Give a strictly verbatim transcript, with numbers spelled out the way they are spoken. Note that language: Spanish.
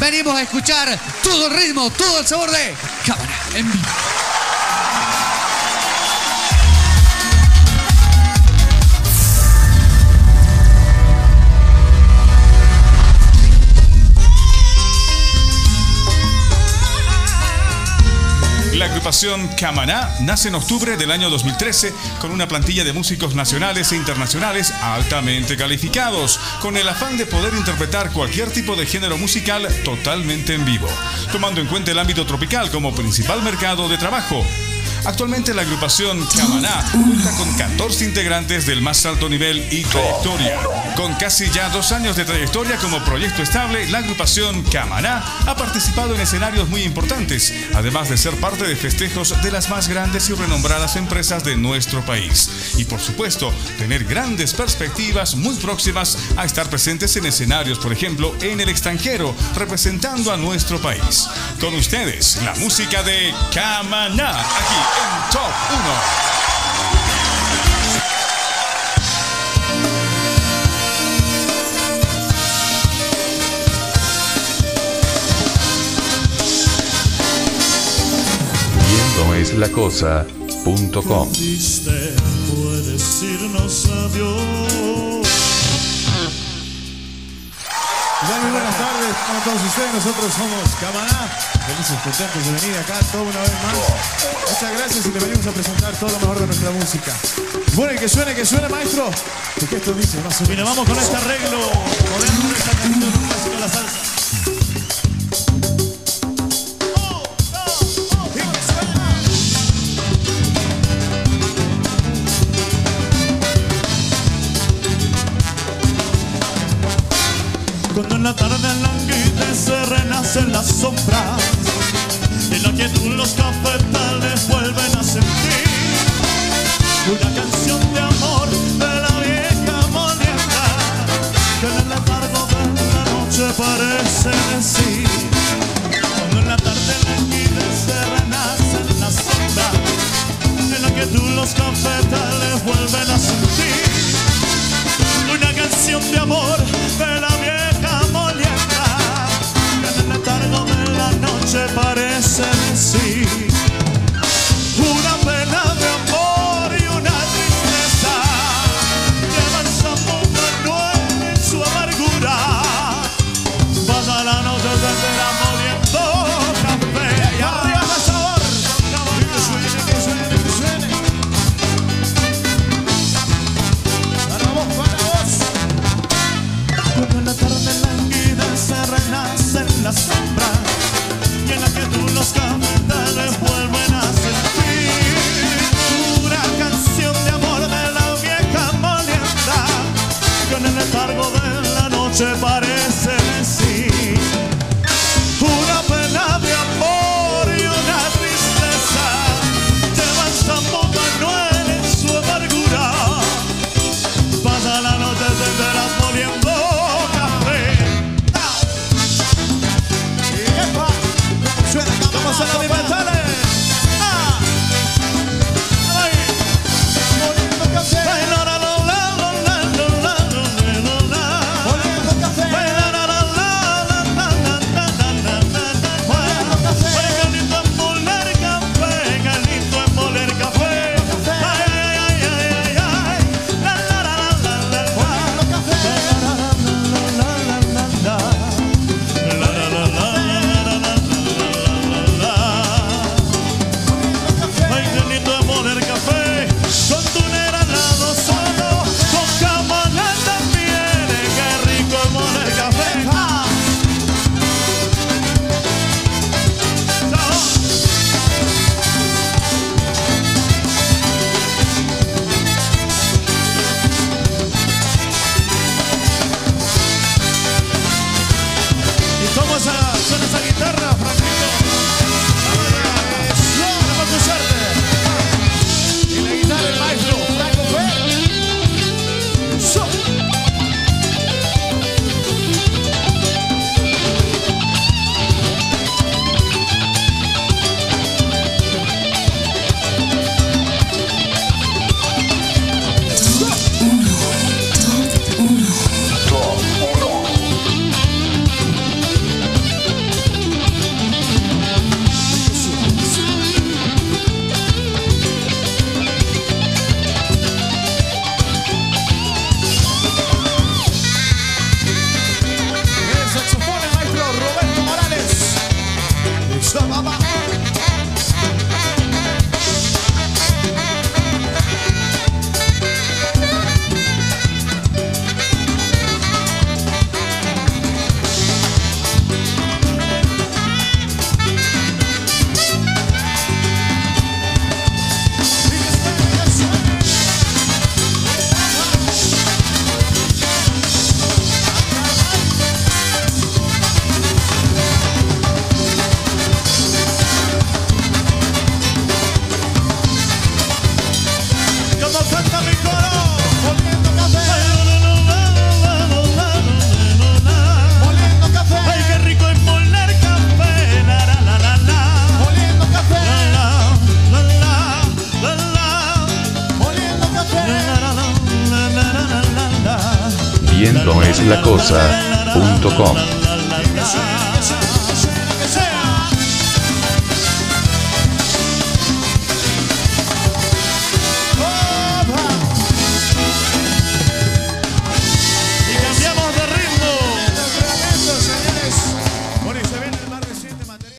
venimos a escuchar todo el ritmo, todo el sabor de Cámara en vivo. La agrupación Camaná nace en octubre del año dos mil trece con una plantilla de músicos nacionales e internacionales altamente calificados, con el afán de poder interpretar cualquier tipo de género musical totalmente en vivo, tomando en cuenta el ámbito tropical como principal mercado de trabajo. Actualmente la agrupación Camaná cuenta con catorce integrantes del más alto nivel y trayectoria. Con casi ya dos años de trayectoria como proyecto estable, la agrupación Camaná ha participado en escenarios muy importantes, además de ser parte de festejos de las más grandes y renombradas empresas de nuestro país. Y por supuesto, tener grandes perspectivas muy próximas a estar presentes en escenarios, por ejemplo, en el extranjero, representando a nuestro país. Con ustedes, la música de Camaná, aquí en Top uno. Es la cosa punto com. Puedes irnos adiós. Muy buenas tardes a todos ustedes. Nosotros somos Camaná. Felices, contentos de venir acá toda una vez más. Muchas gracias y le venimos a presentar todo lo mejor de nuestra música. Bueno, y que suene, que suene, maestro. Porque esto dice más o menos. Mira, vamos con este arreglo moderno, este arreglito de un clásico de la salsa. Cuando en la tarde languidece, renacen las sombras, en la quietud los cafetales vuelven a sentir una canción de amor de la vieja molienda, que en el letargo de la noche parece decir. Cuando en la tarde languidece, renacen las sombras, en la quietud los cafetales vuelven a sentir una canción de amor de la vieja molienda, que en el letargo de la noche parece decir una pena de amor y una tristeza, llevan Zamunda nueva en su amargura. Pasa la noche entera moliendo café. Y arriba el sabor, que suene, que suene, que suene. Para vos, para vos. Cuando en la tarde languidece, renacen las sombras, y en la quietud los cafetales vuelven a sentir una canción de amor de la vieja molienda, que en el letargo de la noche parece decir una pena de amor y una tristeza, llevan Zamunda Manuel en su amargura. Pasa la noche entera moliendo café. Vamos a la libertad. Ah. Ay. Moliendo café. Ay, la, la, la, la, la, la, la, la, la. Moliendo café. Ay, la, la, la, la, la, la, la, la, la, la. Moliendo café. Ay, qué lindo es moler café, qué lindo es moler café. Ay, ay, ay, ay, ay, ay. La, la, la, la, la, la, la. Moliendo café. La, la, la, la, la, la, la. La, la, la, la. Ay, qué lindo es moler café con tu negra al lado solo, con Camaná también, qué rico es moler café. ¡Ah! ¿Y cómo esa, suena esa guitarra, Franquito? Queremos escucharte. Y la guitarra el maestro Franco Pérez. So. Haciendo es la cosa punto com.